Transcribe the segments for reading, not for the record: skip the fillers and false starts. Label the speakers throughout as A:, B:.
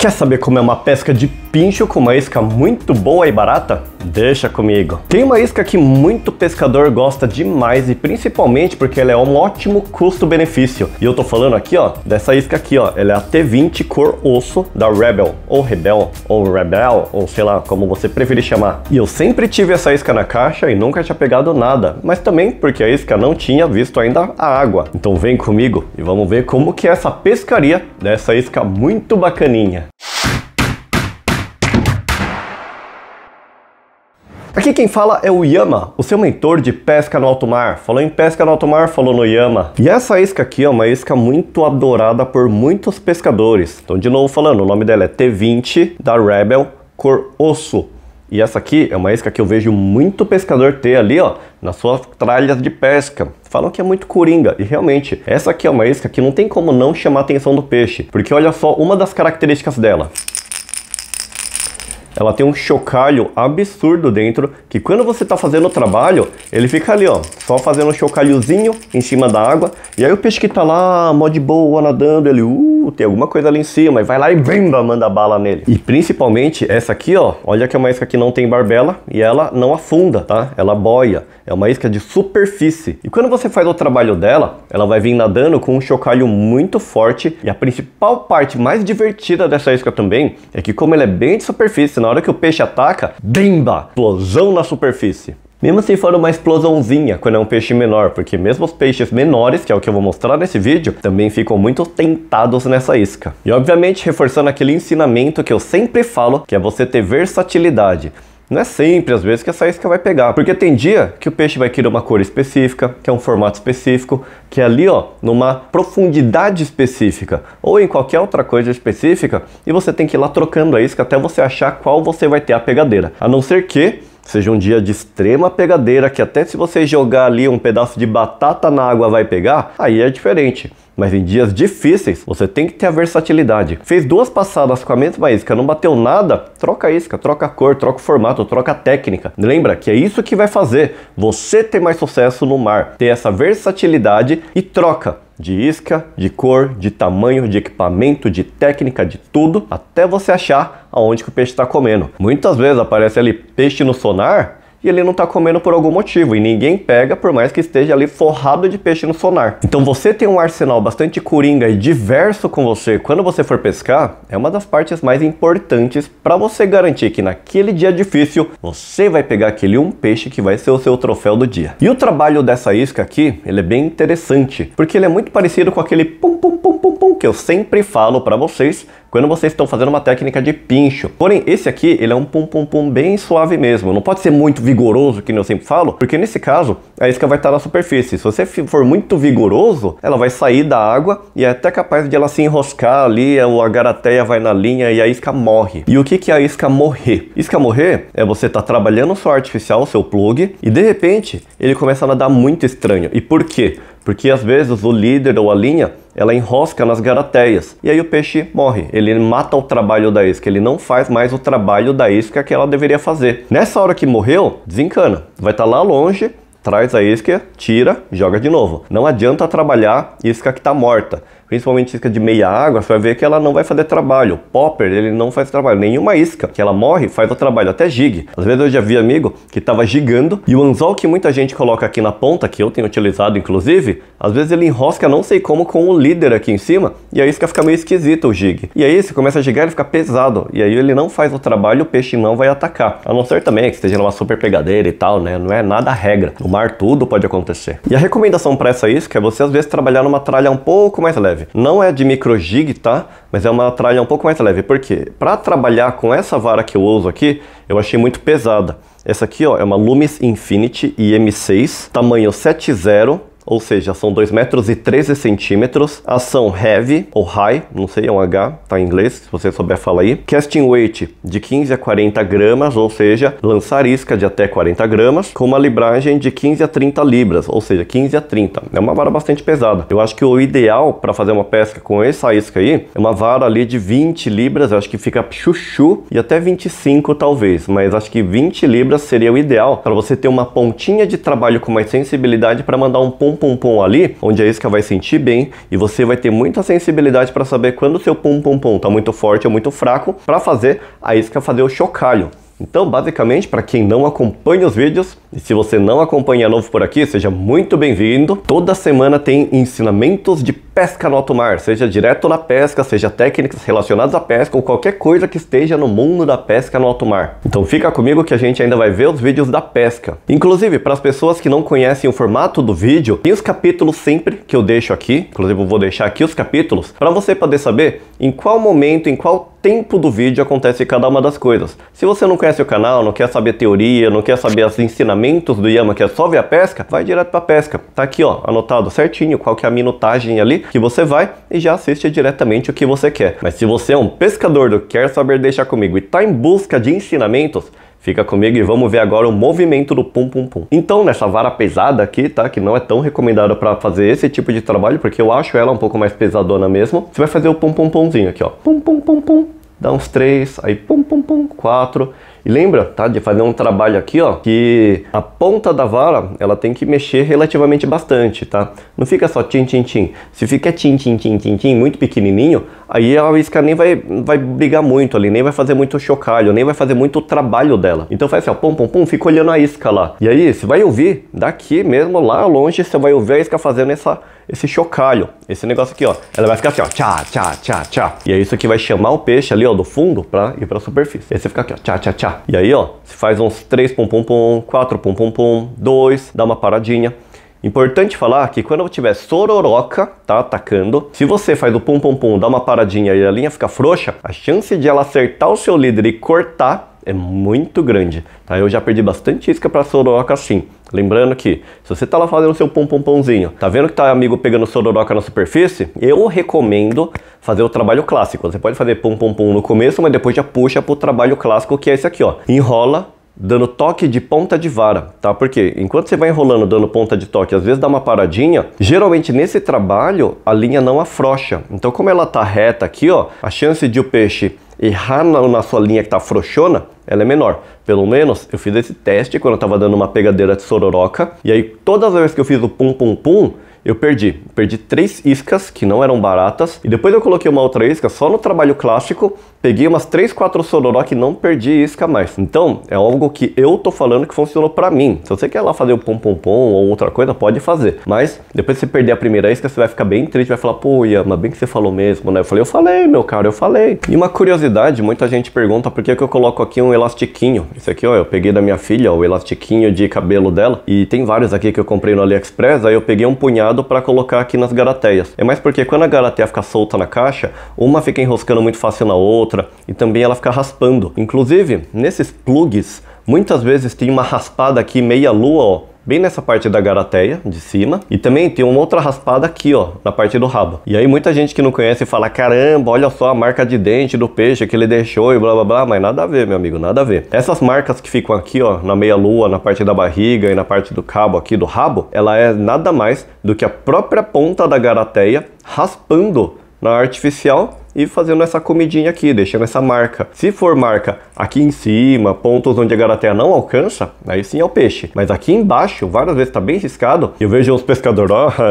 A: Quer saber como é uma pesca de pincho com uma isca muito boa e barata? Deixa comigo. Tem uma isca que muito pescador gosta demais e principalmente porque ela é um ótimo custo-benefício. E eu tô falando aqui, ó, dessa isca aqui, ó. Ela é a T20 cor osso da Rebel, ou Rebel, ou sei lá, como você preferir chamar. E eu sempre tive essa isca na caixa e nunca tinha pegado nada, mas também porque a isca não tinha visto ainda a água. Então vem comigo e vamos ver como que é essa pescaria dessa isca muito bacaninha. Aqui quem fala é o Yama, o seu mentor de pesca no alto mar. Falou em pesca no alto mar, falou no Yama. E essa isca aqui é uma isca muito adorada por muitos pescadores. Então de novo falando, o nome dela é T20 da Rebel, cor osso. E essa aqui é uma isca que eu vejo muito pescador ter ali, ó, nas suas tralhas de pesca. Falam que é muito coringa, e realmente, essa aqui é uma isca que não tem como não chamar a atenção do peixe. Porque olha só uma das características dela. Ela tem um chocalho absurdo dentro, que quando você tá fazendo o trabalho, ele fica ali, ó, só fazendo um chocalhozinho em cima da água. E aí o peixe que tá lá, mó de boa, nadando, ele, tem alguma coisa ali em cima, e vai lá e bimba, manda bala nele. E principalmente essa aqui, ó, olha que é uma isca que não tem barbela e ela não afunda, tá? Ela boia. É uma isca de superfície. E quando você faz o trabalho dela, ela vai vir nadando com um chocalho muito forte. E a principal parte mais divertida dessa isca também é que como ela é bem de superfície, na hora que o peixe ataca, bimba! Explosão na superfície. Mesmo se for uma explosãozinha quando é um peixe menor, porque mesmo os peixes menores, que é o que eu vou mostrar nesse vídeo, também ficam muito tentados nessa isca. E obviamente reforçando aquele ensinamento que eu sempre falo, que é você ter versatilidade. Não é sempre, às vezes, que essa isca vai pegar. Porque tem dia que o peixe vai querer uma cor específica, que é um formato específico, que é ali, ó, numa profundidade específica, ou em qualquer outra coisa específica, e você tem que ir lá trocando a isca até você achar qual você vai ter a pegadeira. A não ser que seja um dia de extrema pegadeira, que até se você jogar ali um pedaço de batata na água vai pegar, aí é diferente. Mas em dias difíceis, você tem que ter a versatilidade. Fez 2 passadas com a mesma isca, não bateu nada, troca a isca, troca a cor, troca o formato, troca a técnica. Lembra que é isso que vai fazer você ter mais sucesso no mar. Ter essa versatilidade e troca de isca, de cor, de tamanho, de equipamento, de técnica, de tudo, até você achar aonde que o peixe está comendo. Muitas vezes aparece ali peixe no sonar e ele não está comendo por algum motivo, e ninguém pega por mais que esteja ali forrado de peixe no sonar. Então você ter um arsenal bastante coringa e diverso com você quando você for pescar, é uma das partes mais importantes para você garantir que naquele dia difícil, você vai pegar aquele um peixe que vai ser o seu troféu do dia. E o trabalho dessa isca aqui, ele é bem interessante, porque ele é muito parecido com aquele pum pum pum pum pum que eu sempre falo para vocês quando vocês estão fazendo uma técnica de pincho. Porém, esse aqui, ele é um pum pum pum bem suave mesmo. Não pode ser muito vigoroso, que eu sempre falo, porque nesse caso, a isca vai estar na superfície. Se você for muito vigoroso, ela vai sair da água e é até capaz de ela se enroscar ali, a garateia vai na linha e a isca morre. E o que é a isca morrer? Isca morrer é você estar trabalhando o seu artificial, o seu plug, e de repente, ele começa a nadar muito estranho. E por quê? Porque às vezes o líder ou a linha, ela enrosca nas garateias. E aí o peixe morre. Ele mata o trabalho da isca. Ele não faz mais o trabalho da isca que ela deveria fazer. Nessa hora que morreu, desencana. Vai estar lá longe, traz a isca, tira, joga de novo. Não adianta trabalhar isca que está morta. Principalmente isca de meia água, você vai ver que ela não vai fazer trabalho. O popper, ele não faz trabalho. Nenhuma isca que ela morre faz o trabalho, até jig. Às vezes eu já vi amigo que estava gigando e o anzol que muita gente coloca aqui na ponta, que eu tenho utilizado inclusive, às vezes ele enrosca não sei como com o líder aqui em cima e a isca fica meio esquisita o jig. E aí você começa a gigar, ele fica pesado e aí ele não faz o trabalho, o peixe não vai atacar. A não ser também que esteja numa super pegadeira e tal, né? Não é nada regra. No mar tudo pode acontecer. E a recomendação para essa isca é você às vezes trabalhar numa tralha um pouco mais leve. Não é de micro jig, tá? Mas é uma tralha um pouco mais leve. Por quê? Para trabalhar com essa vara que eu uso aqui, eu achei muito pesada. Essa aqui, ó, é uma Loomis Infinity IM6, tamanho 7.0. Ou seja, são 2,13 metros, ação heavy ou high, não sei, é um H, tá em inglês, se você souber falar aí. Casting weight de 15 a 40 gramas, ou seja, lançar isca de até 40 gramas, com uma libragem de 15 a 30 libras, ou seja, 15 a 30. É uma vara bastante pesada. Eu acho que o ideal para fazer uma pesca com essa isca aí, é uma vara ali de 20 libras, eu acho que fica chuchu, e até 25 talvez, mas acho que 20 libras seria o ideal para você ter uma pontinha de trabalho com mais sensibilidade para mandar um pum pum ali, onde a isca vai sentir bem e você vai ter muita sensibilidade para saber quando o seu pum tá muito forte ou muito fraco para fazer a isca fazer o chocalho. Então, basicamente, para quem não acompanha os vídeos, e se você não acompanha novo por aqui, seja muito bem-vindo. Toda semana tem ensinamentos de pesca no alto mar, seja direto na pesca, seja técnicas relacionadas à pesca ou qualquer coisa que esteja no mundo da pesca no alto mar. Então fica comigo que a gente ainda vai ver os vídeos da pesca. Inclusive, para as pessoas que não conhecem o formato do vídeo, tem os capítulos sempre que eu deixo aqui, inclusive eu vou deixar aqui os capítulos, para você poder saber em qual momento, em qual tempo do vídeo acontece cada uma das coisas. Se você não conhece o canal, não quer saber teoria, não quer saber os ensinamentos do Yama, que é só ver a pesca, vai direto pra pesca. Tá aqui, ó, anotado certinho qual que é a minutagem ali que você vai e já assiste diretamente o que você quer. Mas se você é um pescador do quer saber deixar comigo e tá em busca de ensinamentos, fica comigo e vamos ver agora o movimento do pum. Então, nessa vara pesada aqui, tá? Que não é tão recomendada para fazer esse tipo de trabalho, porque eu acho ela um pouco mais pesadona mesmo. Você vai fazer o pumzinho aqui, ó. Pum. Dá uns 3, aí pum, 4. E lembra, tá, de fazer um trabalho aqui, ó, que a ponta da vara, ela tem que mexer relativamente bastante, tá? Não fica só tim. Se fica tim, muito pequenininho, aí a isca nem vai brigar muito ali, nem vai fazer muito chocalho, nem vai fazer muito trabalho dela. Então faz assim, ó, pum, fica olhando a isca lá. E aí, você vai ouvir, daqui mesmo, lá longe, você vai ouvir a isca fazendo esse chocalho, esse negócio aqui, ó. Ela vai ficar assim, ó, tchá. E aí isso aqui vai chamar o peixe ali, ó, do fundo pra ir pra superfície. Aí você fica aqui, ó, tchá. E aí, ó, você faz uns 3 pum, 4 pum, 2, dá uma paradinha. Importante falar que quando eu tiver sororoca, tá, atacando, se você faz o pum, dá uma paradinha e a linha fica frouxa, a chance de ela acertar o seu líder e cortar é muito grande, tá? Eu já perdi bastante isca pra sororoca assim. Lembrando que, se você tá lá fazendo o seu pumzinho, tá vendo que tá amigo pegando sororoca na superfície? Eu recomendo fazer o trabalho clássico. Você pode fazer pum no começo, mas depois já puxa pro trabalho clássico, que é esse aqui, ó. Enrola, dando toque de ponta de vara, tá? Porque enquanto você vai enrolando, dando ponta de toque, às vezes dá uma paradinha, geralmente nesse trabalho a linha não afrouxa. Então como ela tá reta aqui, ó, a chance de o peixe errar na sua linha que tá frouxona, ela é menor. Pelo menos eu fiz esse teste quando eu tava dando uma pegadeira de sororoca, e aí todas as vezes que eu fiz o pum, eu perdi 3 iscas que não eram baratas, e depois eu coloquei uma outra isca só no trabalho clássico, peguei umas 3, 4 sororoca e não perdi isca mais. Então é algo que eu tô falando que funcionou pra mim. Se você quer lá fazer o pum ou outra coisa, pode fazer, mas depois que você perder a primeira isca, você vai ficar bem triste, vai falar, pô, Yama, bem que você falou mesmo, né? Eu falei, meu cara, eu falei. E uma curiosidade, muita gente pergunta por que eu coloco aqui um elastiquinho. Esse aqui, ó, eu peguei da minha filha, o elastiquinho de cabelo dela, e tem vários aqui que eu comprei no AliExpress, aí eu peguei um punhado para colocar aqui nas garateias. É mais porque quando a garateia fica solta na caixa, uma fica enroscando muito fácil na outra e também ela fica raspando. Inclusive, nesses plugs, muitas vezes tem uma raspada aqui meia lua, ó, bem nessa parte da garateia de cima, e também tem uma outra raspada aqui, ó, na parte do rabo. E aí muita gente que não conhece fala, caramba, olha só a marca de dente do peixe que ele deixou e blá, mas nada a ver, meu amigo, nada a ver. Essas marcas que ficam aqui, ó, na meia lua, na parte da barriga e na parte do cabo aqui do rabo, ela é nada mais do que a própria ponta da garateia raspando na artificial e fazendo essa comidinha aqui, deixando essa marca. Se for marca aqui em cima, pontos onde a garateia não alcança, aí sim é o peixe. Mas aqui embaixo, várias vezes tá bem riscado, eu vejo uns pescadores,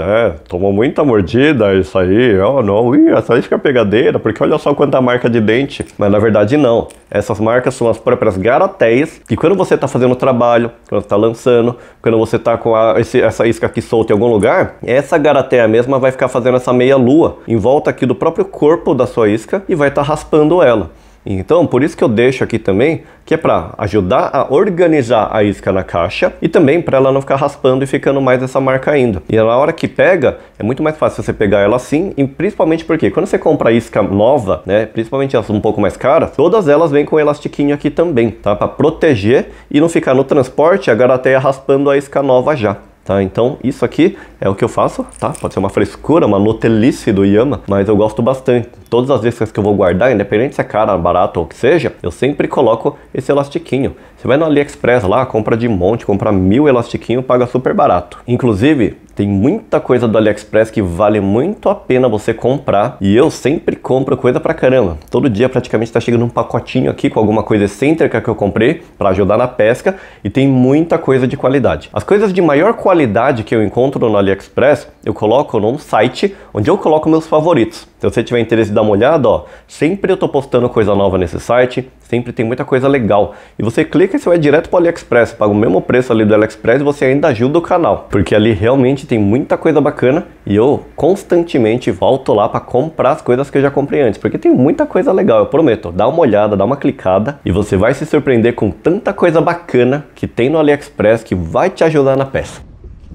A: tomou muita mordida, isso aí, não, essa isca é pegadeira, porque olha só quanta marca de dente. Mas na verdade não. Essas marcas são as próprias garateias, que quando você tá fazendo o trabalho, quando você tá lançando, quando você tá com essa isca aqui solta em algum lugar, essa garateia mesma vai ficar fazendo essa meia lua em volta aqui do próprio corpo da sua isca e vai estar raspando ela. Então, por isso que eu deixo aqui também, que é para ajudar a organizar a isca na caixa e também para ela não ficar raspando e ficando mais essa marca ainda. E na hora que pega, é muito mais fácil você pegar ela assim, e principalmente porque quando você compra isca nova, né, principalmente as um pouco mais caras, todas elas vêm com elastiquinho aqui também, tá? Para proteger e não ficar no transporte a garateia raspando a isca nova já. Tá, então isso aqui é o que eu faço, tá? Pode ser uma frescura, uma nutelice do Yama, mas eu gosto bastante. Todas as iscas que eu vou guardar, independente se é cara, barato ou o que seja, eu sempre coloco esse elastiquinho. Você vai no AliExpress lá, compra de monte, compra 1000 elastiquinhos, paga super barato. Inclusive, Tem muita coisa do AliExpress que vale muito a pena você comprar. E eu sempre compro coisa pra caramba. Todo dia praticamente tá chegando um pacotinho aqui com alguma coisa excêntrica que eu comprei pra ajudar na pesca. E tem muita coisa de qualidade. As coisas de maior qualidade que eu encontro no AliExpress, eu coloco num site onde eu coloco meus favoritos. Se você tiver interesse de dar uma olhada, ó, sempre eu tô postando coisa nova nesse site, sempre tem muita coisa legal. E você clica e você vai direto para o AliExpress, paga o mesmo preço ali do AliExpress e você ainda ajuda o canal. Porque ali realmente tem muita coisa bacana e eu constantemente volto lá para comprar as coisas que eu já comprei antes. Porque tem muita coisa legal, eu prometo. Dá uma olhada, dá uma clicada e você vai se surpreender com tanta coisa bacana que tem no AliExpress que vai te ajudar na pesca.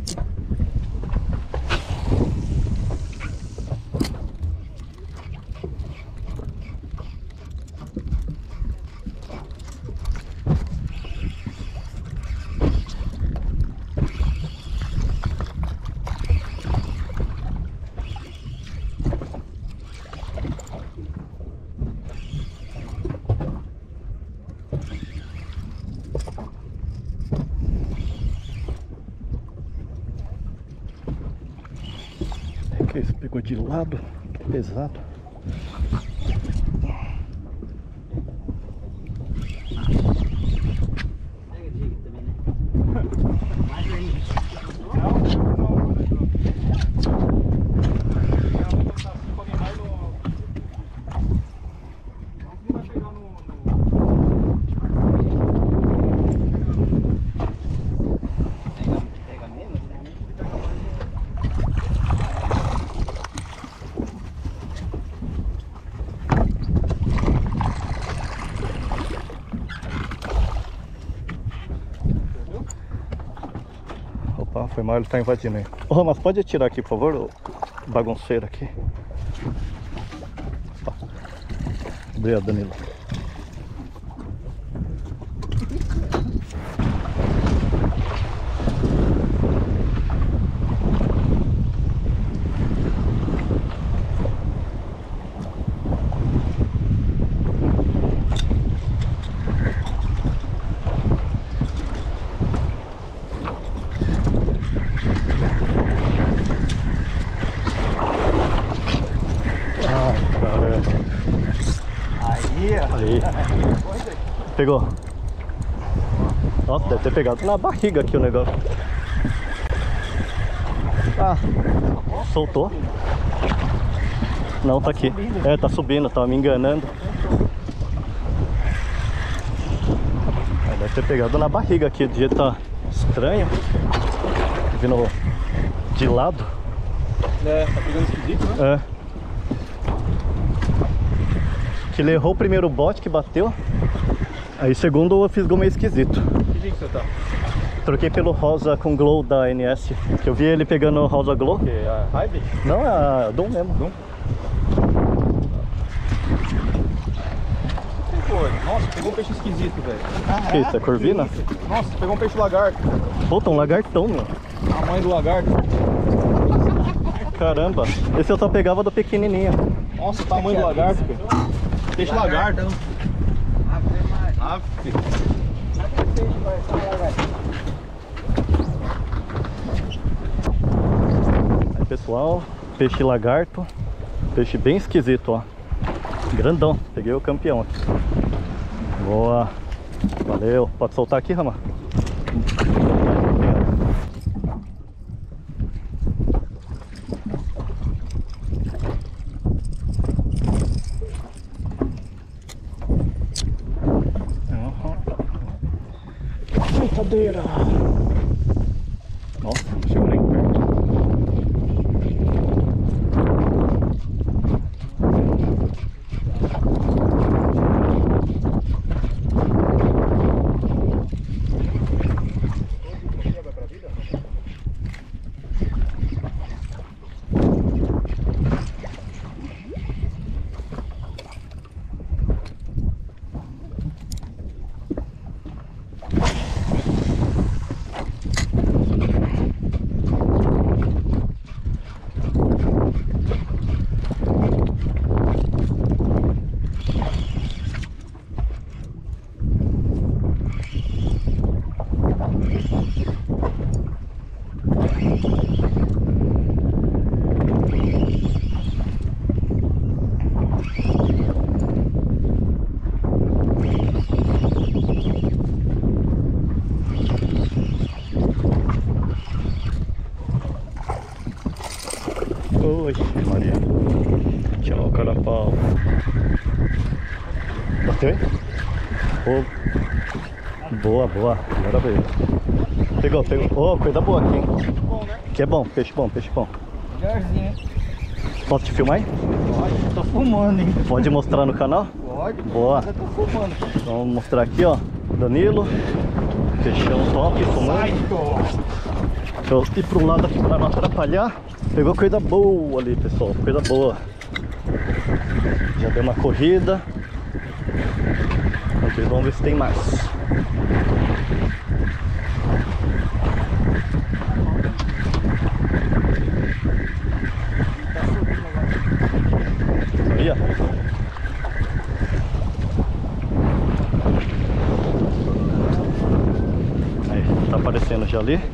B: Que isso, pegou de lado, pesado. Opa, foi mal, ele tá invadindo aí. Ô, mas pode tirar aqui, por favor, o bagunceiro aqui. Obrigado, Danilo. Aí. Pegou. Nossa, deve ter pegado na barriga aqui o negócio. Ah, soltou. Não, tá aqui. É, tá subindo, tava me enganando. Deve ter pegado na barriga aqui, do jeito tá estranho. Vindo de lado.
C: É, tá pegando esquisito, né?
B: É. Que ele errou o primeiro bote que bateu. Aí segundo eu fisgou meio esquisito.
C: Que jeito você tá?
B: Troquei pelo rosa com glow da NS. Que eu vi ele pegando o rosa glow.
C: Que é a Hybe?
B: Não, é a Dom mesmo.
C: Dom? Que foi? Nossa, pegou um peixe esquisito, velho.
B: Que isso, é corvina?
C: Nossa, pegou um peixe lagarto.
B: Puta, um lagartão, meu.
C: Tamanho do lagarto.
B: Caramba, esse eu só pegava do pequenininho.
C: Nossa, o tamanho do lagarto, cara. Peixe lagarto. Aff.
B: Aí, pessoal, peixe lagarto. Peixe bem esquisito, ó. Grandão, peguei o campeão aqui. Boa. Valeu, pode soltar aqui, Rama? Brincadeira. Nossa, não chegou nem perto. Ok? Boa, boa. Agora veio. Pegou. Oh, coisa boa aqui, hein?
C: Bom, né?
B: Que é bom, peixe bom.
C: Melhorzinho, hein?
B: Posso te filmar aí?
C: Pode, tô fumando, hein?
B: Pode mostrar no canal?
C: Pode.
B: Boa.
C: Eu tô fumando.
B: Então, vamos mostrar aqui, ó. Danilo. Peixão top, fumando. Deixa eu ir pro lado aqui pra não atrapalhar. Pegou coisa boa ali, pessoal. Coisa boa. Já deu uma corrida. Ok, vamos ver se tem mais. Aí, ó. Aí, tá aparecendo já ali.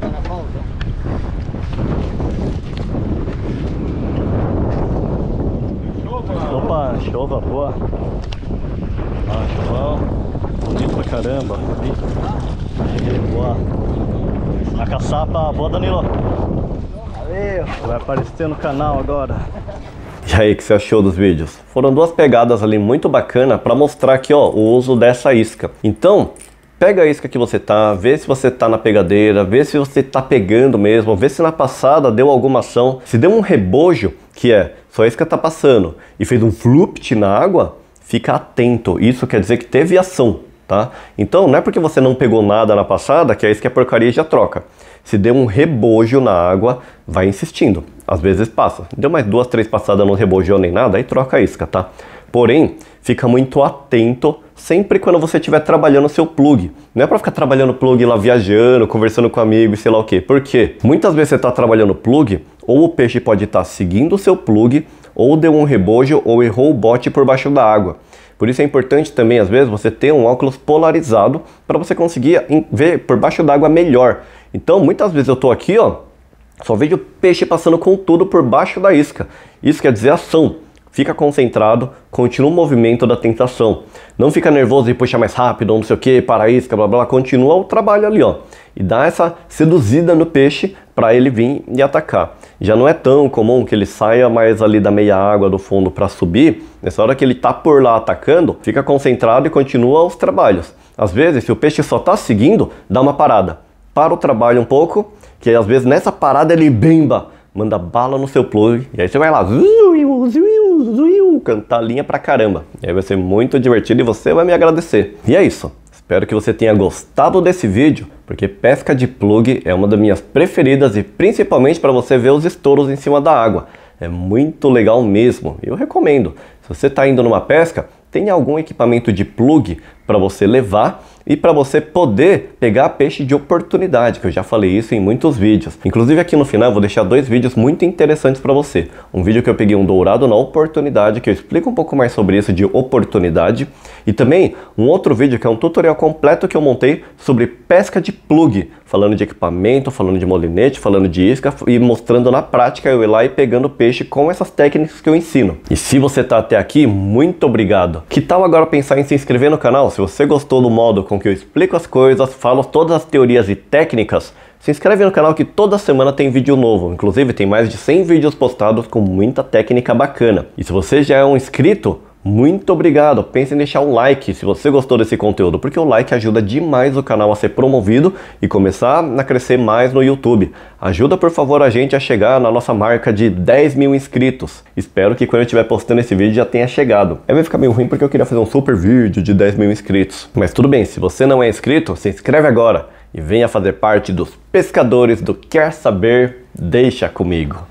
B: Opa, chova boa. Ah, chovão. Bonito pra caramba. Aí, boa. A caçapa, boa, Danilo. Valeu. Vai aparecer no canal agora.
A: E aí, o que você achou dos vídeos? Foram duas pegadas ali muito bacana para mostrar aqui, ó, o uso dessa isca. Então, pega a isca que você tá, vê se você tá na pegadeira, vê se você tá pegando mesmo, vê se na passada deu alguma ação. Se deu um rebojo, que é, sua isca tá passando e fez um flupt na água, fica atento. Isso quer dizer que teve ação, tá? Então, não é porque você não pegou nada na passada que a isca é porcaria e já troca. Se deu um rebojo na água, vai insistindo. Às vezes passa. Deu mais 2, 3 passadas, não rebojou nem nada, aí troca a isca, tá? Porém, fica muito atento sempre quando você estiver trabalhando o seu plug. Não é para ficar trabalhando plug lá viajando, conversando com amigos, sei lá o quê. Por quê? Muitas vezes você está trabalhando plug, ou o peixe pode estar seguindo o seu plug, ou deu um rebojo, ou errou o bote por baixo da água. Por isso é importante também, às vezes, você ter um óculos polarizado para você conseguir ver por baixo d'água melhor. Então, muitas vezes eu tô aqui, ó, só vejo peixe passando com tudo por baixo da isca. Isso quer dizer ação. Fica concentrado, continua o movimento da tentação. Não fica nervoso e puxa mais rápido, não sei o que, para a isca, blá blá, continua o trabalho ali, ó. E dá essa seduzida no peixe para ele vir e atacar. Já não é tão comum que ele saia mais ali da meia água do fundo para subir. Nessa hora que ele tá por lá atacando, fica concentrado e continua os trabalhos. Às vezes, se o peixe só tá seguindo, dá uma parada. Para o trabalho um pouco, que às vezes nessa parada ele bimba, manda bala no seu plug, e aí você vai lá, cantar linha pra caramba. E aí vai ser muito divertido e você vai me agradecer. E é isso. Espero que você tenha gostado desse vídeo, porque pesca de plug é uma das minhas preferidas e principalmente para você ver os estouros em cima da água. É muito legal mesmo, eu recomendo. Se você está indo numa pesca, tenha algum equipamento de plug para você levar e para você poder pegar peixe de oportunidade, que eu já falei isso em muitos vídeos. Inclusive aqui no final eu vou deixar 2 vídeos muito interessantes para você. Um vídeo que eu peguei um dourado na oportunidade, que eu explico um pouco mais sobre isso de oportunidade. E também um outro vídeo que é um tutorial completo que eu montei sobre pesca de plug, falando de equipamento, falando de molinete, falando de isca e mostrando na prática eu ir lá e pegando peixe com essas técnicas que eu ensino. E se você está até aqui, muito obrigado. Que tal agora pensar em se inscrever no canal? Se você gostou do modo com que eu explico as coisas, falo todas as teorias e técnicas, se inscreve no canal que toda semana tem vídeo novo. Inclusive tem mais de 100 vídeos postados com muita técnica bacana. E se você já é um inscrito, muito obrigado. Pense em deixar um like se você gostou desse conteúdo, porque o like ajuda demais o canal a ser promovido e começar a crescer mais no YouTube. Ajuda, por favor, a gente a chegar na nossa marca de 10 mil inscritos. Espero que quando eu estiver postando esse vídeo já tenha chegado. Vai ficar meio ruim porque eu queria fazer um super vídeo de 10 mil inscritos. Mas tudo bem, se você não é inscrito, se inscreve agora e venha fazer parte dos pescadores do Quer Saber, Deixa Comigo.